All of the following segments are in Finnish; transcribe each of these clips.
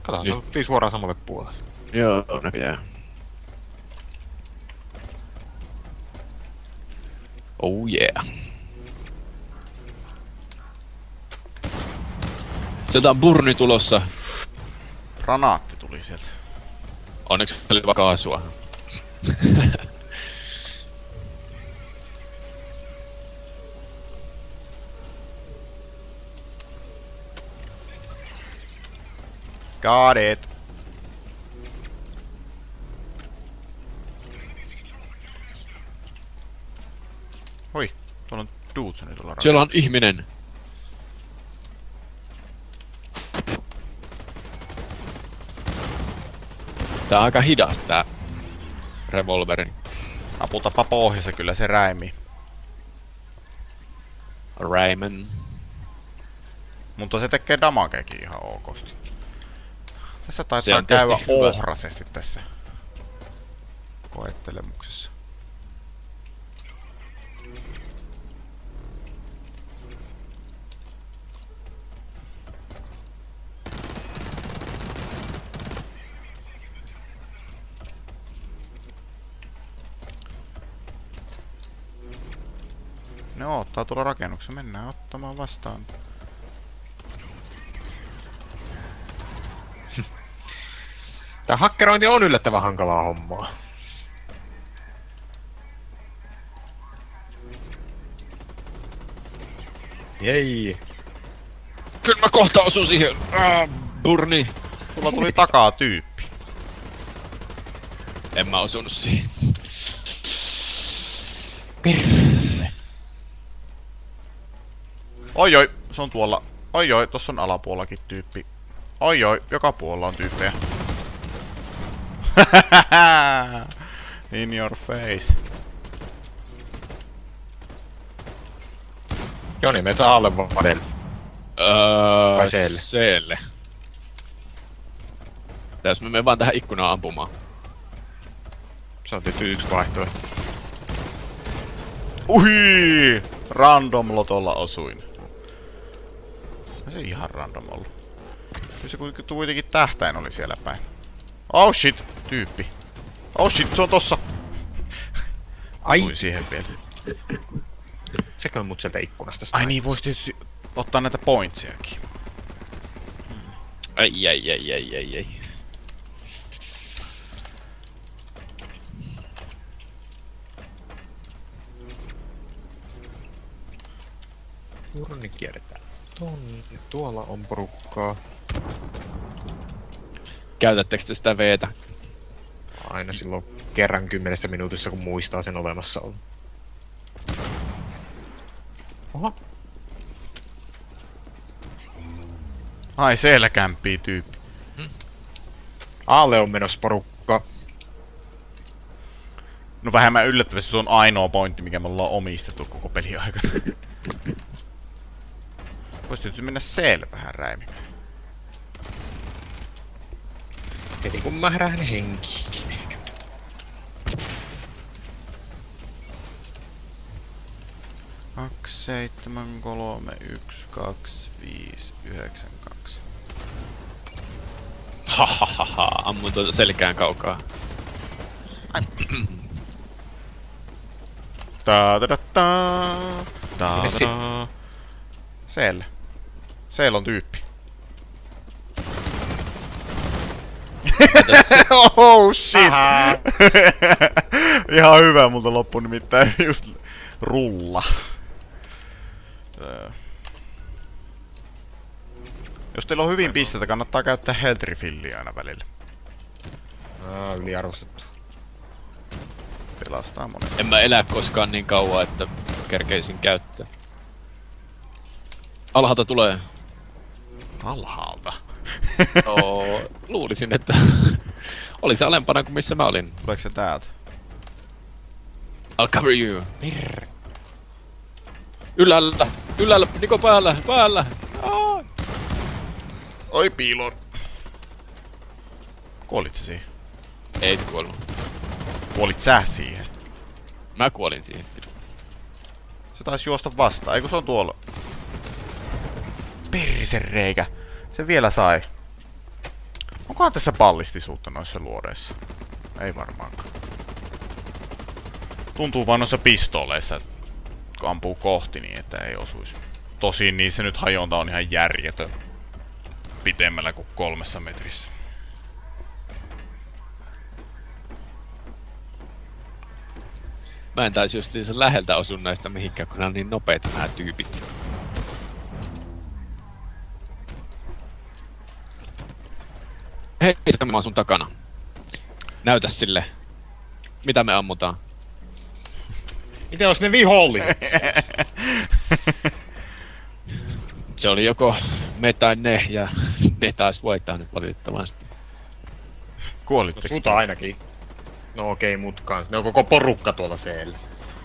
Kato, se oltiin suoraan samalle puolelle. Joo, näköjään. Oh yeah. Sieltä on burni tulossa. Granaatti tuli sieltä. Onneksi oli vaan kaasua. Got it. Oi, tuolla on Dudsoni tuolla Siellä on rakennuksessa. ihminen. Tää on aika hidas tää revolveri. Aputapa pohjassa kyllä se räimi. Raymond. Mutta se tekee damageekin ihan okosti. Tässä Se taitaa on käydä tietysti hyvä. ohrasesti tässä koettelemuksessa. Ne ottaa tuolla rakennuksessa. Mennään ottamaan vastaan. Tää hakkerointi on yllättävän hankalaa hommaa. Jei. Kyllä mä kohta osun siihen. Burni. Tulla tuli takaa tyyppi. En mä osunut siihen. Perre. Oi oi, se on tuolla. Oi oi, tossa on alapuolellakin tyyppi. Oi oi, joka puolella on tyyppejä. In your face. Joni, me saa alle vadelle. Vai seelle? Seelle. Tässä me menen vaan tähän ikkunaan ampumaan. Se on tietysti yksi vaihtoehto. Uhi! Random lotolla osuin. Ei se ihan random ollut. Kyllä se kuitenkin tähtäin oli siellä päin. Oh shit! Tyyppi. Oh shit, se on tossa! Ai! Osuin siihen vielä. Sekö on mut sieltä ikkunasta? Ai niin, vois tietysti ottaa näitä pointsiakin. Ai. Urni kierretään tonne. Tuolla on porukkaa. Käytättekö te sitä veetä? Aina silloin kerran 10 minuutissa, kun muistaa sen olemassaolon. Oho. Ai, siellä kämpii tyyppi. Aalle on menossa porukka. No vähemmän yllättävästi se on ainoa pointti, mikä me ollaan omistettu koko pelin aikana. Vois tietysti mennä vähän räimimään. Heti kun mä herähän henkiin. 2, 7, 3, 1, 2, 5, 9, 2. Hahaha, ammun tuota selkään kaukaa. Siellä. Siellä on tyyppi. Oh shit! Ihan hyvä, multa loppui nimittäin just rulla. Jos teillä on hyvin pisteitä, kannattaa käyttää health refilliä aina välillä. Yliarvostettu. Pelastaa monet. En mä elä koskaan niin kauan, että kerkeisin käyttää. Alhaalta tulee. Alhaalta? Luulisin, että oli se alempana kuin missä mä olin. Tuleeko se täältä? I'll cover you. Ylhäällä, Niko päällä. Oi piilon. Kuolit sä siihen? Ei se kuollut. Kuolit sä siihen? Mä kuolin siihen. Se taisi juosta vastaan, eikö se on tuolla? Perisen reikä. Se vielä sai. Onkohan tässä ballistisuutta noissa luodeissa? Ei varmaankaan. Tuntuu vaan noissa pistooleissa, että kun ampuu kohti niin, että ei osuisi. Tosin niissä nyt hajonta on ihan järjetön. Pitemmällä kuin 3 metrissä. Mä en taisi just niin läheltä osu näistä mihinkään, kun nää on niin nopeet nää tyypit. Hei, mä oon sun takana. Näytä sille. Mitä me ammutaan? Miten jos ne viholliset? Se oli joko me tai ne, ja ne taas voittaa nyt valitettavasti. Kuolitteko? Suta ainakin. No okei, mut kans. Ne on koko porukka tuolla siellä.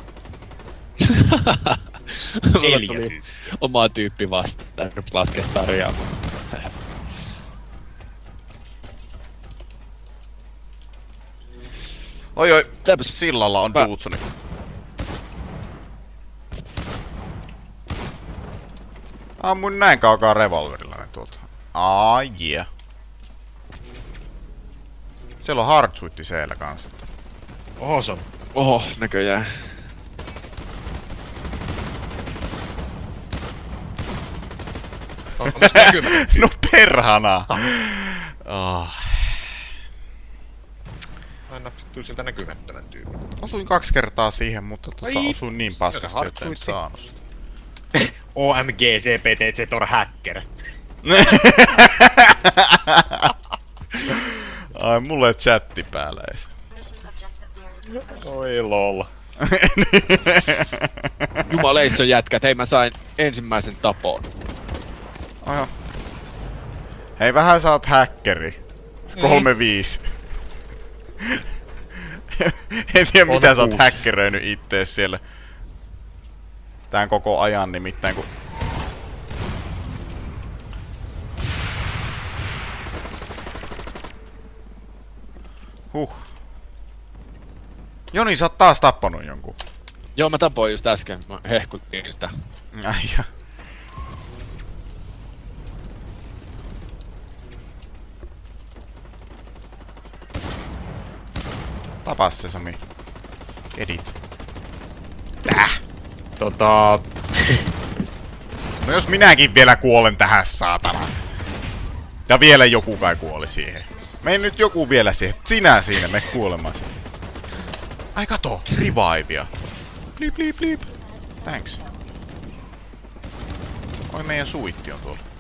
Mulla tuli oma tyyppi vastaan, laske sarjaa. Oi oi, sillalla on Bootsoni. Ammun näin kaukaa revolverilla ne tuolta. Yeah. Siellä on hardsuitti siellä kanssa. Awesome. Oho, näköjään. Onko tästä näkymä? No perhana! Oh. Aina tuu siltä näkymättömän tyypin. Osuin 2 kertaa siihen, mutta osuin niin paskasti, että en hardsuitti. saanut sitä. OMG, CPT, Zetor Hacker. Ai, mulla ei chatti päällä ees. Oi lol. Jumaleissa jätkät, hei mä sain ensimmäisen tapon. Aha. Hei, vähän sä oot häkkeri. 3-5. En tiedä mitä sä oot häkkeröinyt ittees siellä. Tän koko ajan nimittäin kun... Joni, sä oot taas tappanut jonkun. Joo, mä tapoin just äsken, mä hehkuttiin sitä. Aija. Tapas se, Sami. Edit. No jos minäkin vielä kuolen tähän, saatana. Ja vielä joku kai kuoli siihen. Mene nyt joku vielä siihen. Sinä siinä, me kuolemaan siihen. Ai kato, revivea. Blip blip blip. Thanks. Oi, meidän suitti on tuolla.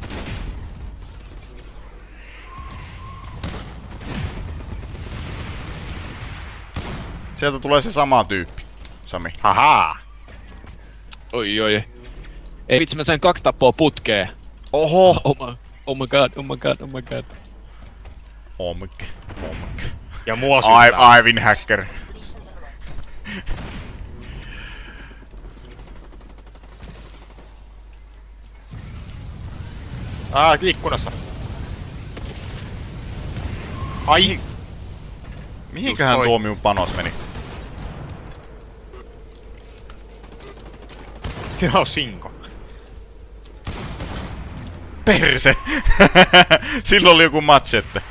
Sieltä tulee se sama tyyppi, Sami. Haha. Oi. Ei vitsi, mä sain 2 tappoa putkeen. Oho! Oh my god. Omk. Ja mua syyttää. Aivin hacker. Ikkunassa. Ai. Mihinköhän tuo minun panos meni? Siellä on sinko. Perse! Silloin oli joku machette.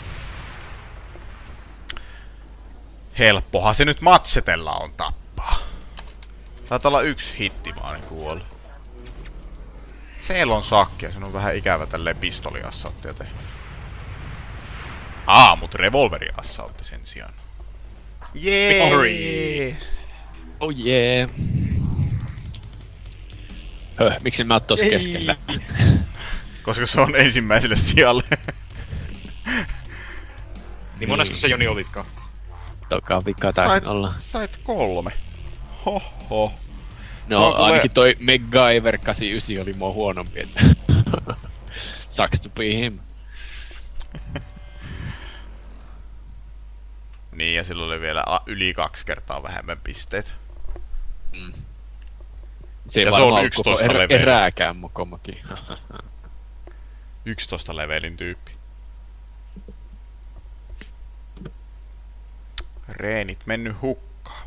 Helppohan se nyt machetella on tappaa. Taitaa olla 1 hitti vaan niin kuolla. Siellä on sakkia, se on vähän ikävä tälleen pistoliassauttia tehdä. Mut revolveriassautti sen sijaan. Jee! Oh yeah. Miksi mä oot tossa keskellä? Koska se on ensimmäiselle sijalle. Niin monesko se Joni olitkaan? Toka vika taisin olla. Sait 3. Hoho. No ainakin toi MacGyver 89 oli mua huonompi, että... Sucks to be him. Niin, ja sillä oli vielä yli 2 kertaa vähemmän pisteet. Se ei ja se on 11 levelin. Erääkään mokomakin. 11 levelin tyyppi. Reenit mennyt hukkaan.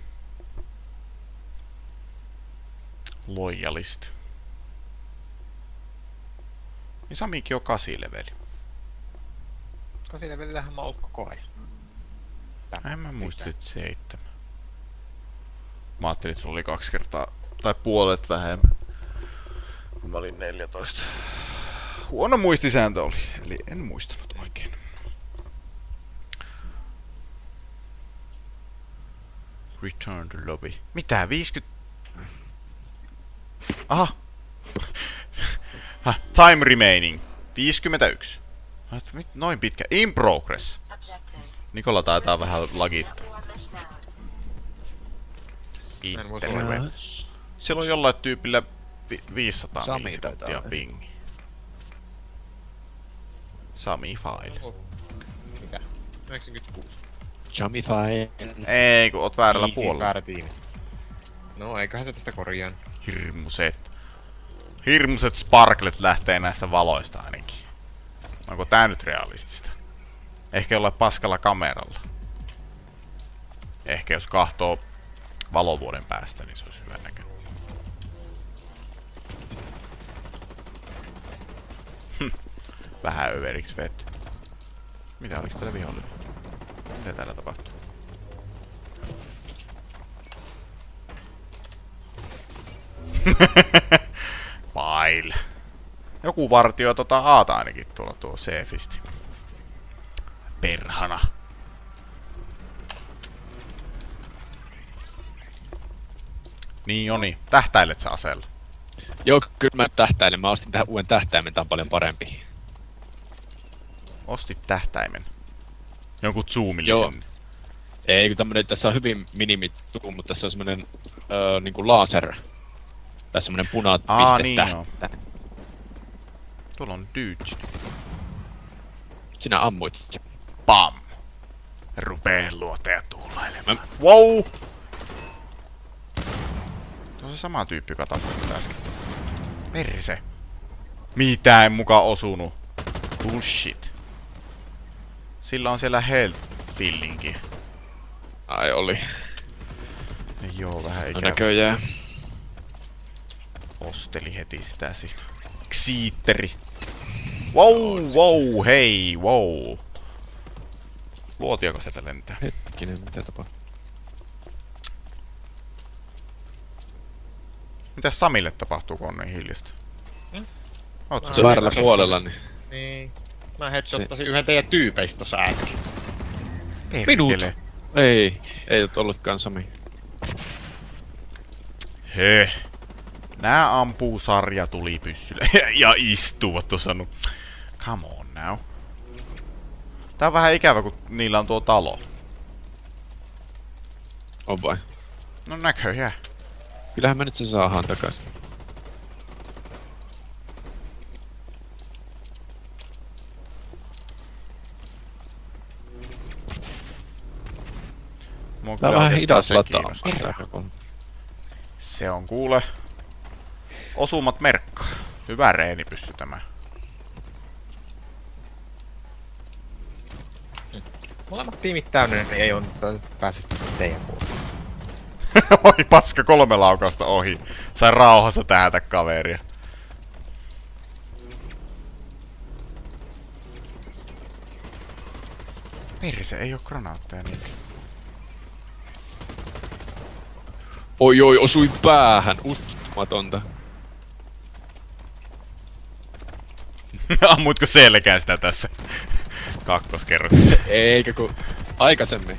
Lojalist. Niin Samikin on 8 leveli. levelillähän mä oon koko ajan. En mä muista, että 7. Mä ajattelin, että sulla oli 2 kertaa, tai puolet vähemmän. Kun mä olin 14. Huono muistisääntö oli, eli en muistanut oikein. Return to lobby. Mitä? 50... Aha! Time remaining. 51. Noin pitkä. In progress. Nikola taitaa vähän lagittaa. Interweb. Siellä on jollain tyypillä 500 millisekuntia pingi. Sami file. Mikä? 96. Sami file. Ei, kun oot väärällä puolella. Väärä tiimi. No, eiköhän se tästä korjaan. Hirmuset sparklet lähtee näistä valoista ainakin. Onko tää nyt realistista? Ehkä jollain paskalla kameralla. Ehkä jos kahtoo valovuoden päästä, niin se olisi hyvä näkö. Vähän överiksi vetty. Mitä oliks täällä vihollinen? Mitä täällä tapahtuu? File. Joku vartioi Aata ainakin tuolla tuo seefisti. Perhana. Niin Joni, tähtäilet sä aseella? Joo, kyllä mä tähtäilen. Mä ostin tähän uuden tähtäimen, tää on paljon parempi. Ostit tähtäimen? Jonkun zoomillisen? Joo. Ei, kun tämmönen, tässä on hyvin minimituu, mutta tässä on semmonen niinku laser. Tässä semmonen piste niin tähtä. joo. Tuolla on dudes. Sinä ammuit. Pam! Rupee luoteja tuulailemaan. Wow! Tuo on se sama tyyppi, joka tappoi äsken. Perse. Mitä en muka osunut? Bullshit. Sillä on siellä health fillingi. Ai oli. Joo, vähän No ikävästi. näköjään. Osteli heti sitä siinä. Ksiitteri. Wow, hei, wow. Luotiako sieltä lentää? Hetkinen, mitä tapahtuu? Mitäs Samille tapahtuu, kun on niin hiljasta? Oot Se väärällä puolella, niin... Niin. Mä headshottasin yhden teidän tyypeistä tossa äsken. Perkele. Ei oo ollutkaan Sami. Nää ampuu sarjatulipyssyllä ja istuvat tuossa. Come on now. Tää on vähän ikävä, kun niillä on tuo talo. On vai? No näköjään. Kyllähän me nyt se saadaan takaisin. Tää on vähän hidas lataa. Se on kuule. Osumat merkkaa. Hyvä reenipyssy tämä. Molemmat tiimit täynnä, niin ei on päässyt teidän puolelle. Oi paska, 3 laukausta ohi. Sain rauhassa tähätä kaveria. Perse, ei oo granaatteja niin. Oi, osui päähän. Uskomatonta. Ammuitko selkään sitä tässä kakkoskerroksessa? Eikä kun aikaisemmin.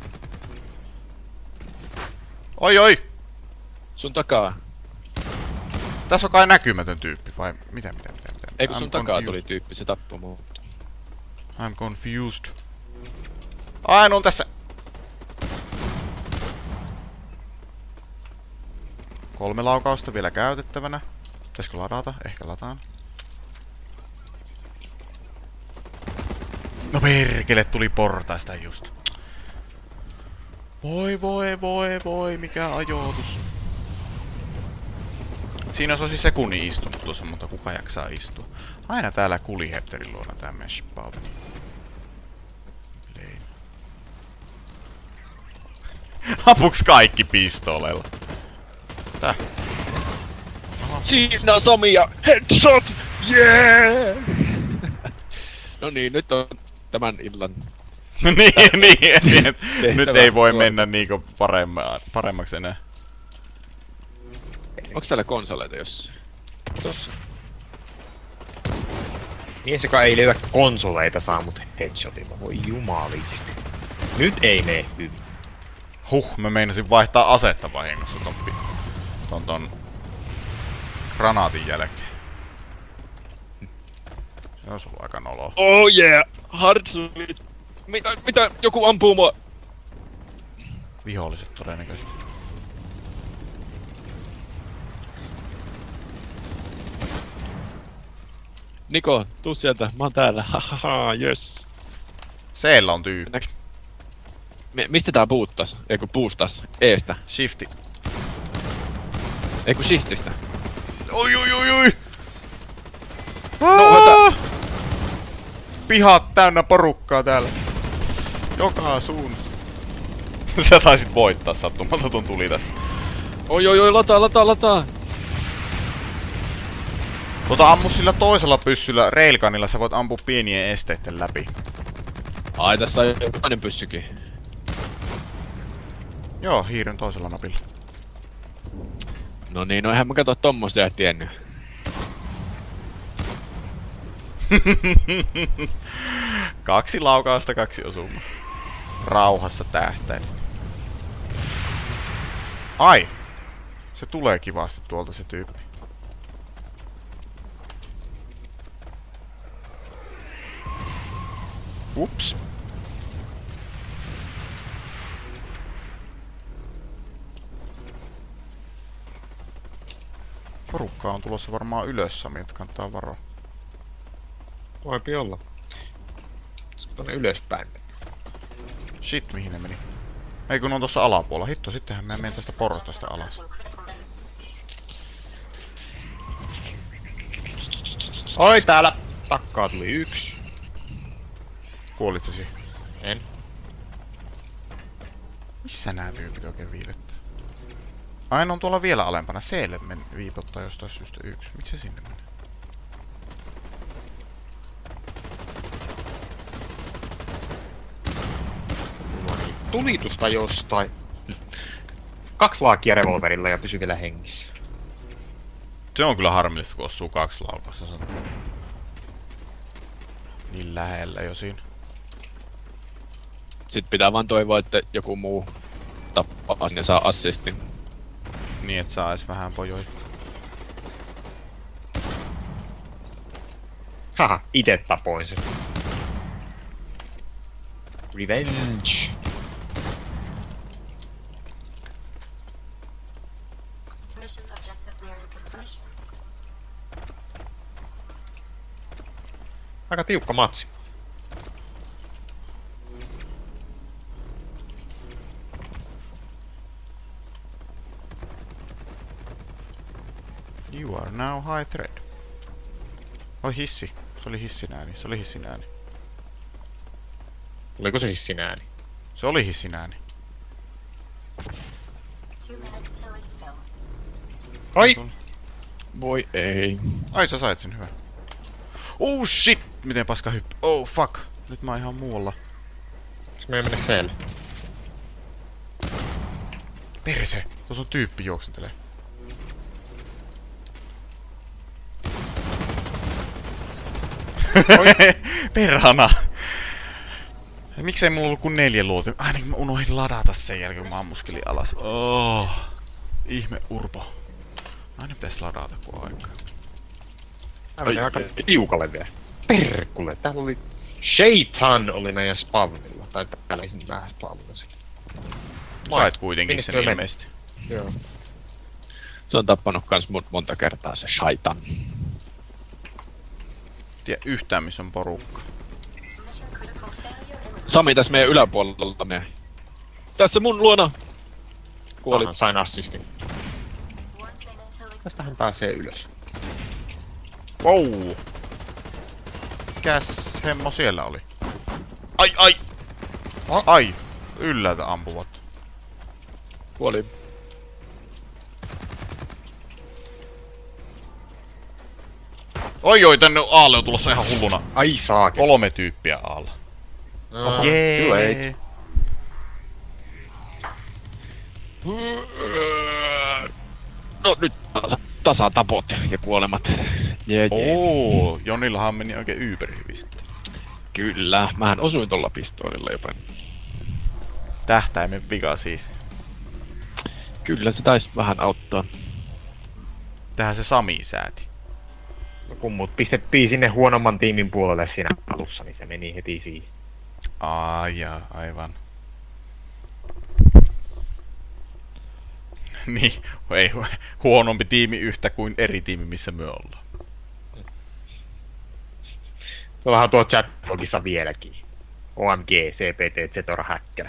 Oi! Sun takaa. Tässä on kai näkymätön tyyppi, vai mitä? Ei kun sun takaa tuli tyyppi, se tappoi muut. I'm confused. Ai, on tässä. 3 laukausta vielä käytettävänä. Pitäisikö ladata? Ehkä lataan. No perkele, tuli portaista just. Voi, mikä ajoitus. Siinä olisi sekunnin istunut tuossa, mutta kuka jaksaa istua. Aina täällä kulihepterin luona tää meshpaavi. Ampuks kaikki pistoleilla? Tää. Siinä Sami ja headshot! Yeah! No niin, nyt on tämän illan. niin. Nyt ei voi suorita. mennä niinku paremmaksi enää. Onks täällä konsoleita jossain? Tossa. Mies, joka ei löyä konsoleita, saa mut headshotilla. Voi jumalisti. Nyt ei mene hyvin. Mä meinasin vaihtaa asetta vahingossa ton granaatin jälkeen. Se olisi ollut aika noloa. Oh yeah! Hardsuit! Mitä? Joku ampuu mua! Viholliset todennäköisesti. Niko, tuu sieltä, mä oon täällä. Hahaha, yes. Seellä on tyyppi. Mistä tää boottas? Eiku boostas? Eestä. Shifti. Eiku shiftistä. Oi! No, Pihat täynnä porukkaa täällä. Joka suunnassa. Sä taisit voittaa sattumalta ton tuli tästä. Oi, lataa! Ammu sillä toisella pyssyllä, railgunilla, sä voit ampua pienien esteitten läpi. Ai, tässä on toinen pyssykin. Joo, hiiren toisella napilla. No niin, no eihän mä katso tommosta ja tiennyt. Kaksi laukausta, 2 osumaa. Rauhassa tähtäin. Ai! Se tulee kivasti tuolta se tyyppi. Ups. Porukkaa on tulossa varmaan ylös, Sami, että kannattaa varoa. Voipi olla. Tonne ylöspäin. Shit, mihin ne meni? Ei kun on tossa alapuolella. Hitto, sittenhän mä menen tästä portaista alas. Oi, täällä takkaa tuli 1. Kuolitsesi? En. Missä nää tyypit oikein viilettää? Aina on tuolla vielä alempana. C:lle viipottaa jostain syystä 1. Miksi se sinne menee? Tulitusta jostain. 2 laakia revolverilla ja pysy vielä hengissä. Se on kyllä harmillista, kun osuu 2 laukausta. Se on niin lähellä jo siinä. Sit pitää vaan toivoa, että joku muu tappaa sinne saa assistin. Niin, et saa edes vähän pojoi. Haha, ite tapoin sen. Revenge. Mission objectives nearing completion. Aika tiukka matsi. You are now high threat. Oi hissi. Se oli hissin ääni. Oliko se hissin ääni? Se oli hissin ääni. 2 minutes till expel. Oi! Voi ei. Ai sä sait sen, hyvä. Oh shit! Miten paska hyppy. Oh fuck. Nyt mä oon ihan muualla. Se menee C:lle. Perse! Tuossa on tyyppi juoksentelee. Perhana! Miksei mulla ollut kuin 4 luotia? Ainakin mä unohdin ladata sen jälkeen, kun mä ammuskelin alas. Oh, ihme urpo. Aina pitäis ladata kun aikaa. Tää meni aika tiukalle vielä. Perkulle, täällä oli... Shaitan oli meidän spawnilla. Tai täällä ei sinne vähän spawnilla sillä. Sait kuitenkin sen Minne toi ilmeisesti. Joo. Se on tappanut kans monta kertaa se shaitan. Tiedä yhtään missä on porukka. Mission critical failure in Sami tässä meidän yläpuolella me. Tässä mun luona! Kuolit. Aha, sain assistin. 1 minute till expel. Tästähän pääsee ylös. Wow! Mikäs hemmo siellä oli? Ai ai! Ai! Yllätä ampuvat. Kuoli. Oi oi, tänne aalle on tulossa ihan hulluna. Ai saake. 3 tyyppiä aalla. Jee! No nyt tasatapot ja kuolemat. Jee. Oo, Jonillahan meni oikein yyperhyvistä. Kyllä, mähän osuin tolla pistoolilla jopa. Tähtäimen vika siis. Kyllä se taisi vähän auttaa. Tähän se Sami sääti. No kun mut pistettiin sinne huonomman tiimin puolelle siinä alussa, niin se meni heti siihen. Jaa, aivan. Niin, ei huonompi tiimi yhtä kuin eri tiimi, missä me ollaan. Tuollahan tuo chatlogissa vieläkin. OMG, CPT, Zetora, Häkkälä.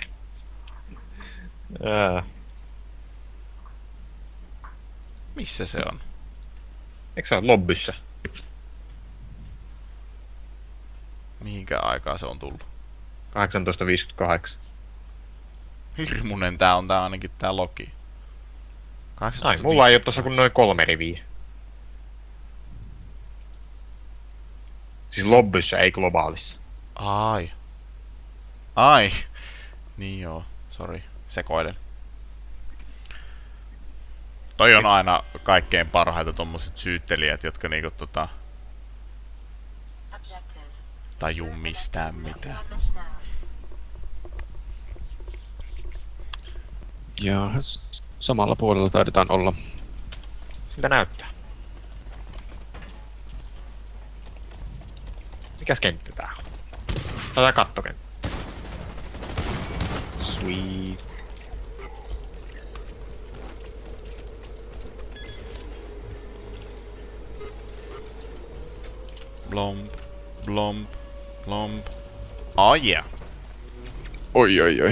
Missä se on? Eikö se ole lobbyssä? Mihinkä aikaa se on tullut? 18.58. Hirmunen tää on tää ainakin tää logi. Ai, mulla ei oo tossa kuin noin 3 riviä. Siis lobbyssä, ei globaalissa. Ai. Niin joo, sori, sekoilen. Toi on aina kaikkein parhaita tommoset syyttelijät, jotka niinku Objective. tajuu mistään mitään. Establish now. Ja samalla puolella taidetaan olla. Siltä näyttää. Mikäs kenttä tää on? Tätä kattokenttä. Sweet. Blomp, blomp, blomp. Oh yeah. Oi.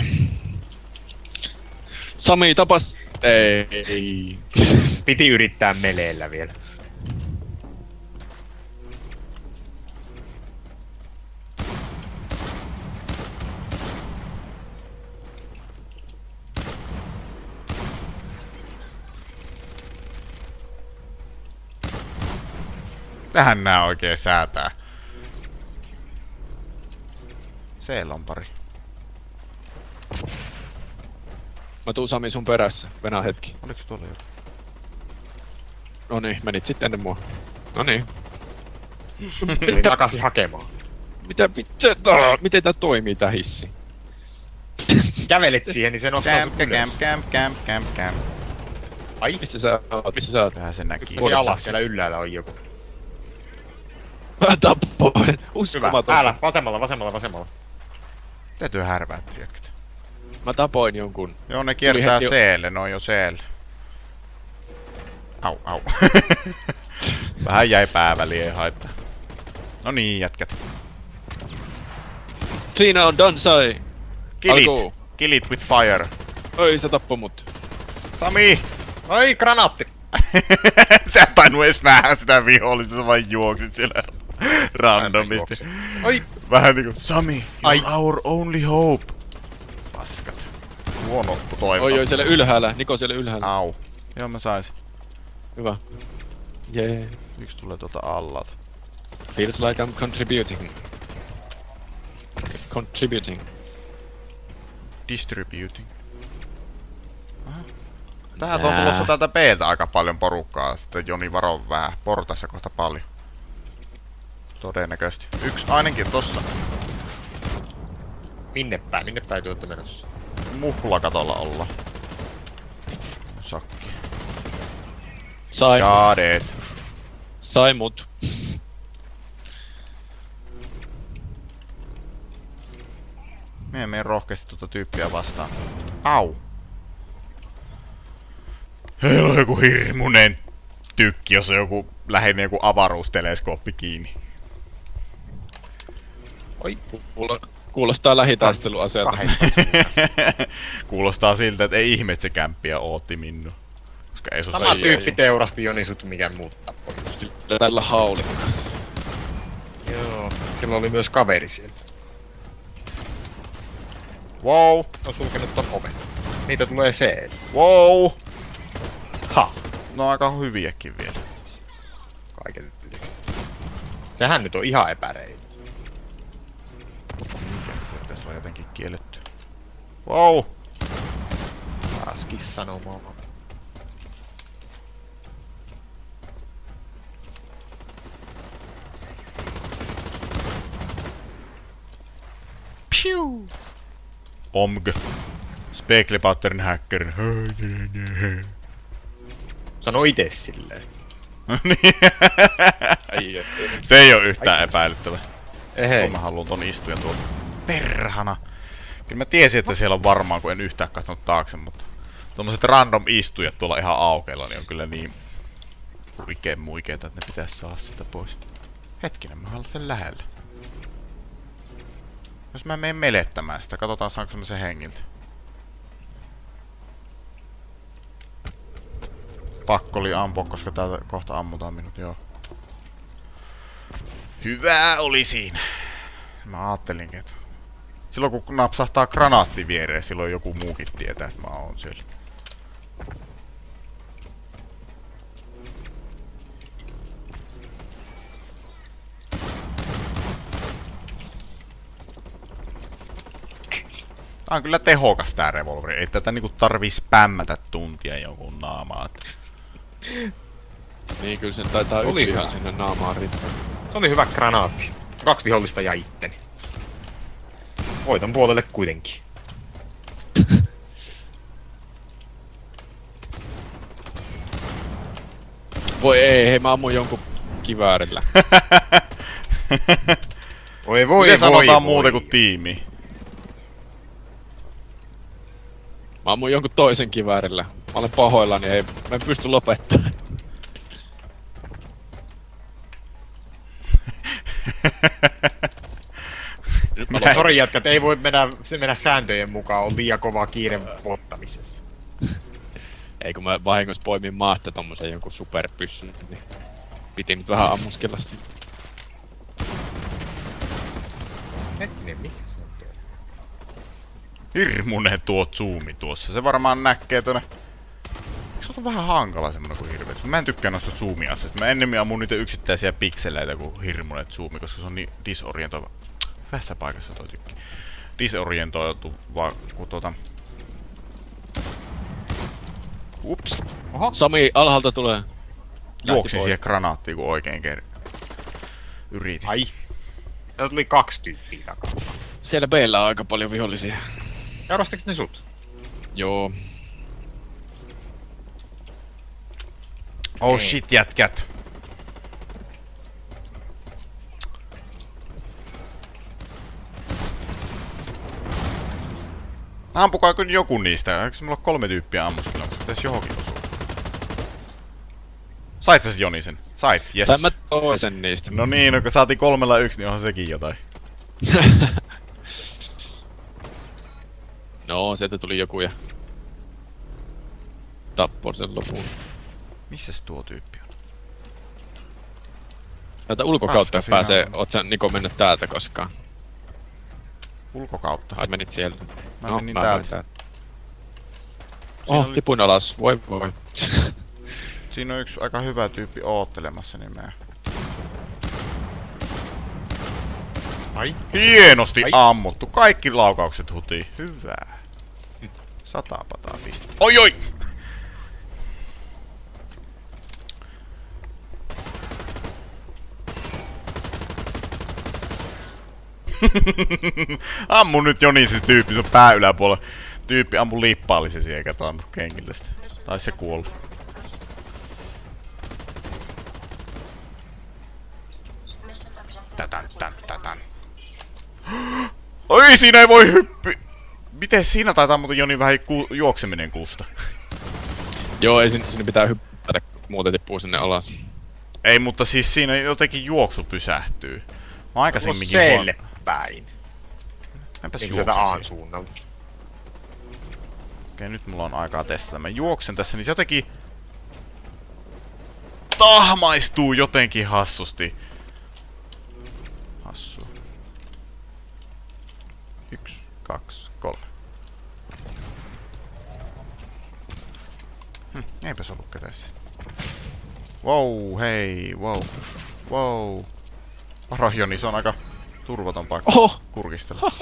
Sami tapas. Ei. Piti yrittää meleellä vielä. Tähän nää oikein säätää. Siellä on pari. Mä tuun Sami sun perässä. Venää hetki. Oliks tuolla joku? Noniin, menit sitten ennen mua. Noniin. Eli takaisin hakemaan. Miten tää toimii tää hissi? Kävelit siihen, niin se nostaa sut ylös. Camp. Ai, Missä sä oot? Tähän se näki. siellä alas, siellä ylhäällä on joku. Mä tappoin. Hyvä, Uskomaton. täällä, vasemmalla. Täytyy härvää, tiedätkö? Mä tapoin jonkun. Joo, ne kiertää heti seelle, ne on jo seelle. Au. Vähän jäi pääväliin, ei haittaa. No niin, jätkät. Siinä on Dansai. Alkuu. Kill it with fire. Oi, se tappoi mut. Sami! Ai, granaatti! Sä et tainnut edes nähdä sitä vihollista, sä vain juoksit siellä randomisti. Ai! Vähän niinku, Sami, Ai. you're our only hope. Paskat. Huono toivota. Oi, siellä ylhäällä. Niko siellä ylhäällä. Au. Joo, mä saisin. Hyvä. Jee. Yksi tulee tuolta allalta. Feels like I'm contributing. Distributing. Aha. Tähän on tulossa täältä B:ltä aika paljon porukkaa. Sitten Joni varo vähän. Portassa kohta paljon. Todennäköisesti. Yksi ainakin tossa. Minne päin te ootte menossa? Muhlakatolla olla. Sakki. Sai. Got it. Sai mut. Mie menen rohkeasti tuota tyyppiä vastaan. Au. Heillä on joku hirmunen tykki, jos on joku lähinnä joku avaruusteleskooppi kiinni. Oi, Kuulostaa lähitaisteluaseelta. Kuulostaa siltä, että ei ihme, että se kämppiä ootti minua. Koska ei sama tyyppi teurasti Joni sut mikään muut tappoi. Tällä haulikko. Joo, sillä oli myös kaveri siellä. Wow, On sulkenut ton oven. Niitä tulee C. wow. Ha! No aika hyviäkin vielä. Kaiken yli. Sehän nyt on ihan epäreilu. Mikä se on? pitäisi olla jotenkin kielletty. Wow! Taas kissanomaa. Piu! Omg. Speklipaatterin häkkärin. Sano ite silleen. Ai, Se ei oo yhtään epäilyttävä. Ehei. Mä haluun ton istujan tuolta. Perhana. Kyllä mä tiesin, että siellä on varmaan, kun en yhtään katsonut taakse, mutta tommoset random istujat tuolla ihan aukeilla, niin on kyllä niin huikeen muikeeta, että ne pitäis saada sitä pois. Hetkinen, mä haluan sen lähellä. Jos mä menen melettämään sitä, katsotaan saanko mä sen hengiltä. Pakko oli ampua, koska täältä kohta ammutaan minut, joo. Hyvää oli siinä. Mä ajattelinkin, että silloin kun napsahtaa granaatti viereen, silloin joku muukin tietää, että mä oon siellä. Tää on kyllä tehokas tää revolveri. Ei tätä niinku tarvii spämmätä tuntia jonkun naamaa. niin kyllä sen taitaa Oli yksi hyvä. ihan sinne naamaan riittää. Se oli hyvä granaatti. 2 vihollista ja itteni. Voiton puolelle kuitenkin. Voi ei, hei mä ammun jonkun kiväärillä. Voi Miten sanotaan muuten kuin tiimi? Mä ammun jonkun toisen kiväärillä. Mä olen pahoillani, ei, mä en pysty lopettamaan. Nyt mä lopetan. Sori jätkät, ei voi mennä sääntöjen mukaan, on liian kova kiire voittamisessa. Ei kun mä vahingossa poimin maasta tommosen jonkun superpyssyn, niin piti nyt vähän ammuskella sitä. Hetkinen, missä se on tuo? Hirmunen tuo zoomi tuossa. Se varmaan näkee tonne. Eikö se on vähän hankala semmonen kuin hirveet? Mä en tykkää noista zoomi-aseista. Mä ennemmin ammun niitä yksittäisiä pikseleitä kuin hirmunen zoomi, koska se on niin disorientoiva. Vähässä paikassa toi tykki. Disorientoitu vaan kun Ups. Oho, Sami, alhaalta tulee. Juoksin pois. siihen granaattiin kun oikein yritin. ai. Sieltä tuli 2 tyyppiä takaa. Siellä B:llä on aika paljon vihollisia. Seurasteks ne sut? Joo. Oh shit jätkät. Ampukaa kyllä joku niistä. Eikö mulla ole 3 tyyppiä ammuskilla? Pitäis johonkin osua. Sait sä Joni sen? Sait, yes. Tai mä toisen niistä. No niin, no kun saatiin 3-1, niin onhan sekin jotain. No, sieltä tuli joku ja tappoi sen lopun. Missäs tuo tyyppi on? Täältä ulkokautta Paska siinä pääsee, on. oot sä Niko mennyt täältä koskaan? Ulkokautta. Ai menit sieltä. Mä menin täältä. Oh, oli- tipun alas, voi. Siinä on yksi aika hyvä tyyppi oottelemassa nimeä. Ai. Hienosti Ai. ammuttu. Kaikki laukaukset hutii. Hyvää. 100 pataa piste. Oi oi! Ammu nyt Joni se tyyppi, se on pää yläpuolella. Tyyppi ammu lippaallisesti eikä taannut kengille sitä. Tai se kuoli. Mission objective. Tätän. Oi, siinä ei voi hyppi! Miten siinä taitaa muuten Joni vähän juokseminen kuusta? Joo, ei sinne pitää hypätä, muuten tippuu sinne alas. Ei, mutta siis siinä jotenkin juoksu pysähtyy. Mä aikaisemminkin Seelle päin. Enpäs Niin sieltä juoksen Aan siihen. suunnalta. Okei, nyt mulla on aikaa testata. Mä juoksen tässä, niin se jotenkin tahmaistuu jotenkin hassusti. Hassu. 1, 2, 3. Eipäs ollut ketään siellä. Wow, hei, wow. Wow. Varo Joni, se on aika turvaton paikka Oho! kurkistella.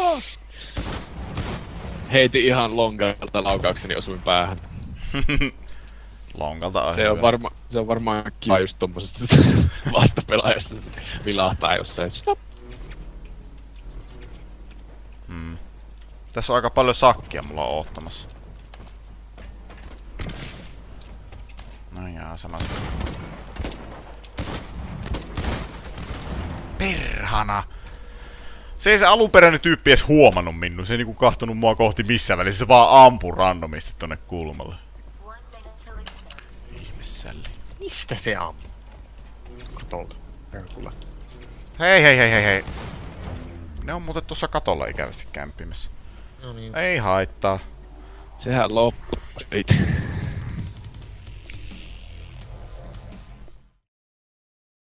Heitin ihan lonkalta laukaukseni, osuin päähän. Lonkalta on Se on, hyvä. se on varmaan kiva just tommosesta vastapelaajasta vilahtaa jossain. Stop. Tässä on aika paljon sakkia mulla on oottamassa. No jaa, sama. Perhana! Se ei se alunperäinen tyyppi edes huomannut minun. Se ei niinku kahtonut mua kohti missään välissä. Se vaan ampui randomisti tonne kulmalle. One minute till it's Ihmessälli. Mistä se ampuu? Katolta. Perkulle. Hei hei hei hei hei. Ne on muuten tuossa katolla ikävästi kämppimässä. No niin. Ei haittaa. Sehän loppui.